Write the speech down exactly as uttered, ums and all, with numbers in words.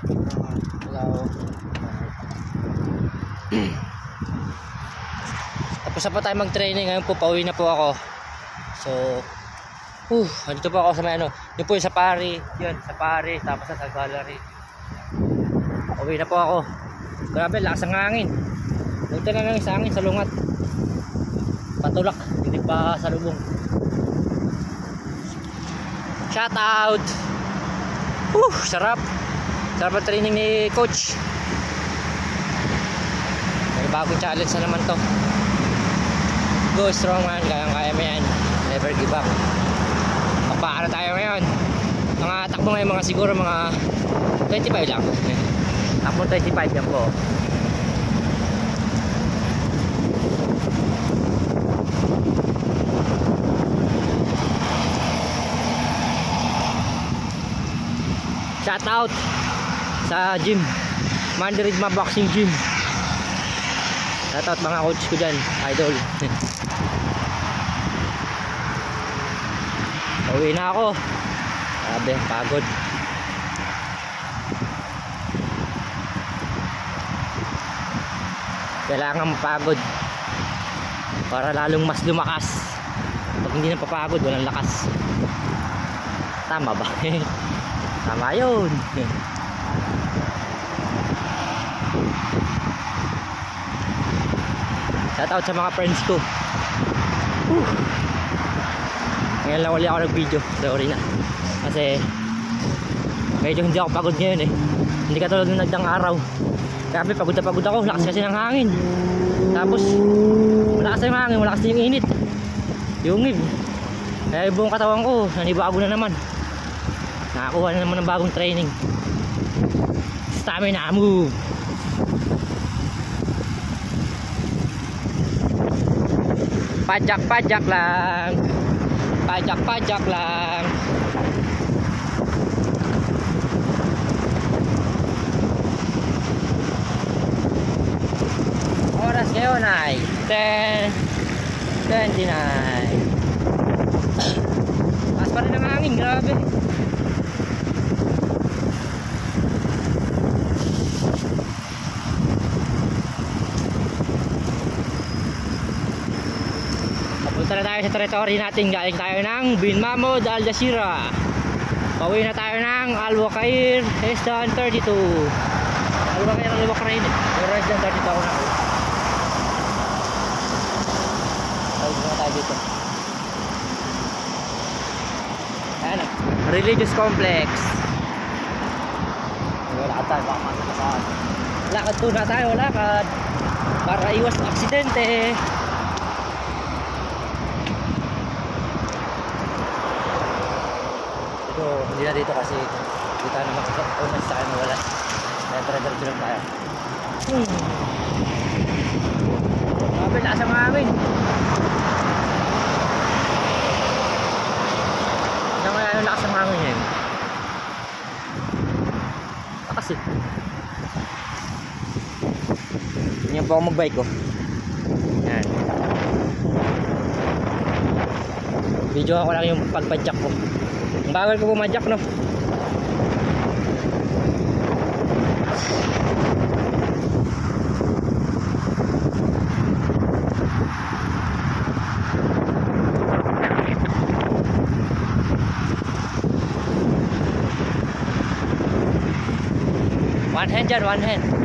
Hello. Tapos na po tayo mag-training. Ngayon po pauwi na po ako. So uh, andito po ako sa may ano. Yun po yung sa pari. Yun sa pari. Tapos sa gallery. Pauwi na po ako. Grabe lakas ng hangin. Punta na lang sa hangin. Salungat. Patulak. Hindi pa salubong. Shout out. Uh, sarap. Sarap ang training ni coach. May bagong challenge na naman to. Go strong man, kayang-kaya mo yan. Never give up. Papaano tayo ngayon? Mga takbo ngayon, mga siguro mga twenty-five lang. Takbo twenty-five yan po. Shout out sa gym, Mandaridma Boxing Gym. Shout out mga coach ko dyan, idol. Uwi na ako. Grabe, pagod. Kailangan mapagod para lalong mas lumakas. Pag hindi na papagod, walang lakas. Tama ba? Tama yun. Shout out sa mga friends ko. Whew. Ngayon lang ulit ako nag-video. Sorry na. Kasi medyo hindi ako pagod ngayon eh. Hindi katulad ng nagdang araw. Grabe, pagod na pagod ako. Lakas kasi ng hangin. Tapos malakas yung hangin, malakas yung init. Yung ngib. Kaya buong katawan ko nanibago na naman. Nakakuha na naman ng bagong training. Stamina move. Pajak-pajak lang. Pajak-pajak lang. Oras ngayon ay ten twenty-nine. Mas pa rin ang hangin, grabe. Punta na tayo sa territory natin. Galing tayo ng Bin Mahmoud Al Jazeera. Pauwi na tayo ng Al Wakair Hesdan thirty-two. Al Wakair Al Wakair Pero Hesdan thirty-two ako na. Pauwi na tayo dito. Ayan na, religious complex. Lakad tayo, baka masakasaan. Lakad po na tayo, lakad para iwas aksidente. So, hindi na dito kasi kita naman kung mas tayo nawala. Kaya tara-diretso lang tayo. Hmm. Grabe, lakas ang hangin. Ano kaya yung lakas ang hangin yan? Lakas eh. Ganyan po ako mag-bike ko. Yan. Video ako lang yung pagpadyak ko. Ang bagal ko pumadyak, no? One hand dyan, one hand.